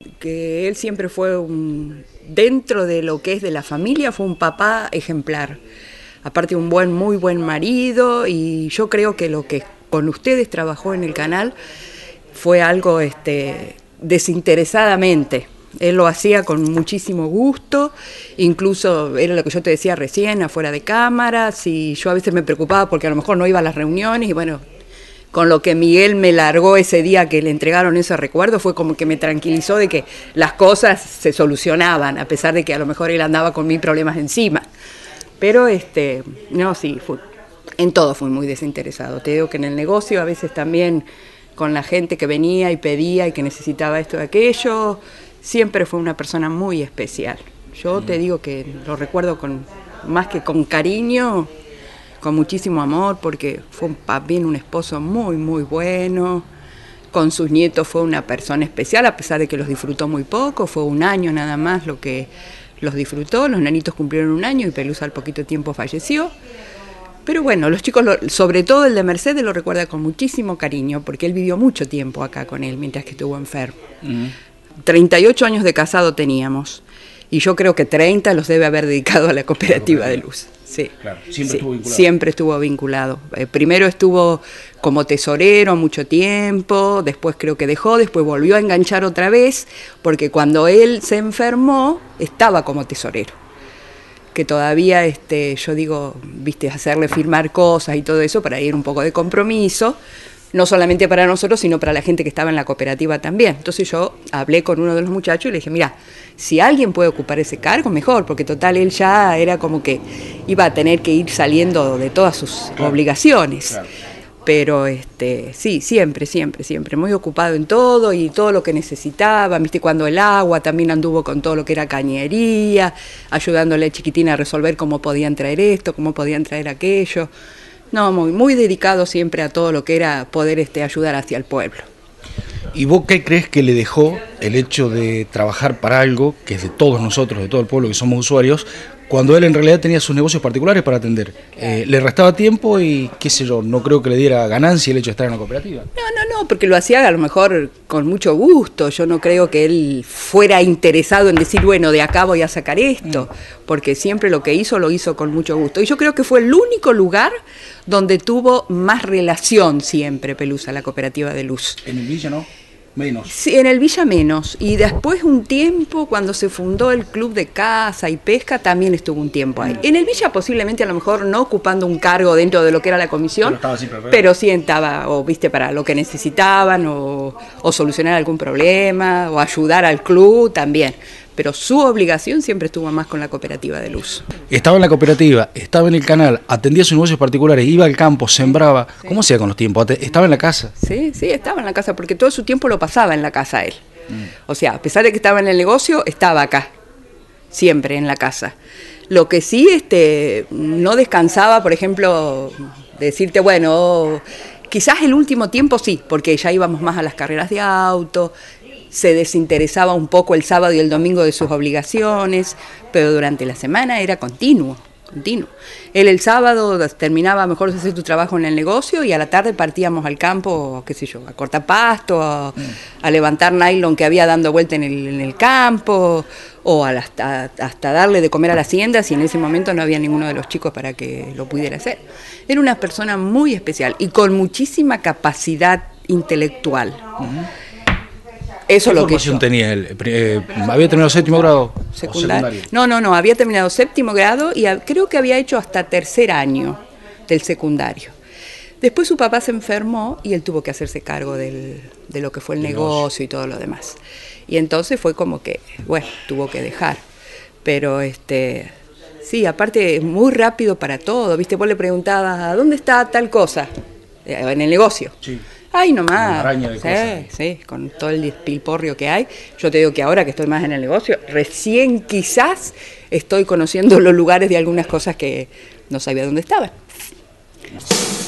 Que él siempre fue dentro de lo que es de la familia, fue un papá ejemplar. Aparte un muy buen marido, y yo creo que lo que con ustedes trabajó en el canal fue algo desinteresadamente. Él lo hacía con muchísimo gusto, incluso era lo que yo te decía recién, afuera de cámaras, y yo a veces me preocupaba porque a lo mejor no iba a las reuniones, y bueno, con lo que Miguel me largó ese día que le entregaron ese recuerdo, fue como que me tranquilizó de que las cosas se solucionaban, a pesar de que a lo mejor él andaba con mil problemas encima. Pero no, sí, en todo fui muy desinteresado. Te digo que en el negocio a veces también con la gente que venía y pedía y que necesitaba esto y aquello, siempre fue una persona muy especial. Yo te digo que lo recuerdo más que con cariño, con muchísimo amor, porque fue también un esposo muy bueno. Con sus nietos fue una persona especial, a pesar de que los disfrutó muy poco, fue un año nada más lo que los disfrutó. Los nenitos cumplieron un año y Pelusa al poquito tiempo falleció. Pero bueno, los chicos, sobre todo el de Mercedes, lo recuerda con muchísimo cariño, porque él vivió mucho tiempo acá con él, mientras que estuvo enfermo. 38 años de casado teníamos, y yo creo que 30 los debe haber dedicado a la cooperativa de luz. Sí, claro, siempre estuvo vinculado. Siempre estuvo vinculado. Primero estuvo como tesorero mucho tiempo, después creo que dejó, después volvió a enganchar otra vez, porque cuando él se enfermó, estaba como tesorero. Que todavía, yo digo, viste, hacerle firmar cosas y todo eso para ir un poco de compromiso, no solamente para nosotros, sino para la gente que estaba en la cooperativa también. Entonces yo hablé con uno de los muchachos y le dije, mira, si alguien puede ocupar ese cargo, mejor, porque total él ya era como que iba a tener que ir saliendo de todas sus obligaciones. Claro. Pero sí, siempre, muy ocupado en todo y todo lo que necesitaba, viste, cuando el agua también anduvo con todo lo que era cañería, ayudándole a Chiquitina a resolver cómo podían traer esto, cómo podían traer aquello. No, muy dedicado siempre a todo lo que era poder ayudar hacia el pueblo. ¿Y vos qué crees que le dejó el hecho de trabajar para algo que es de todos nosotros, de todo el pueblo que somos usuarios, cuando él en realidad tenía sus negocios particulares para atender? Le restaba tiempo y, qué sé yo, no creo que le diera ganancia el hecho de estar en la cooperativa. No, porque lo hacía a lo mejor con mucho gusto. Yo no creo que él fuera interesado en decir, bueno, de acá voy a sacar esto, porque siempre lo que hizo, lo hizo con mucho gusto. Y yo creo que fue el único lugar donde tuvo más relación siempre Pelusa, la cooperativa de luz. ¿En el Villa no? Menos. Sí, en el Villa menos. Y después un tiempo, cuando se fundó el Club de Caza y Pesca, también estuvo un tiempo ahí. En el Villa posiblemente a lo mejor no ocupando un cargo dentro de lo que era la comisión, pero sí estaba, o viste, para lo que necesitaban, o solucionar algún problema, o ayudar al club también. Pero su obligación siempre estuvo más con la cooperativa de luz. Estaba en la cooperativa, estaba en el canal, atendía sus negocios particulares, iba al campo, sembraba. Sí. ¿Cómo hacía con los tiempos? ¿Estaba en la casa? Sí, estaba en la casa, porque todo su tiempo lo pasaba en la casa él. O sea, a pesar de que estaba en el negocio, estaba acá, siempre en la casa. Lo que sí, no descansaba, por ejemplo, decirte, bueno, quizás el último tiempo sí, porque ya íbamos más a las carreras de auto, se desinteresaba un poco el sábado y el domingo de sus obligaciones, pero durante la semana era continuo. Él el sábado terminaba mejor de hacer tu trabajo en el negocio y a la tarde partíamos al campo, qué sé yo, a cortar pasto, a levantar nylon que había dando vuelta en el campo, o hasta darle de comer a la hacienda si en ese momento no había ninguno de los chicos para que lo pudiera hacer. Era una persona muy especial y con muchísima capacidad intelectual. Eso ¿Qué lo que formación tenía él? ¿Había terminado séptimo grado? ¿Secundario? No, había terminado séptimo grado y creo que había hecho hasta tercer año del secundario. Después su papá se enfermó y él tuvo que hacerse cargo de lo que fue el negocio y todo lo demás. Y entonces fue como que, bueno, tuvo que dejar. Pero sí, aparte muy rápido para todo, ¿viste? Vos le preguntabas, ¿a dónde está tal cosa? En el negocio. Sí. Ay, nomás, sí, con todo el despilporrio que hay. Yo te digo que ahora que estoy más en el negocio, recién quizás estoy conociendo los lugares de algunas cosas que no sabía dónde estaban.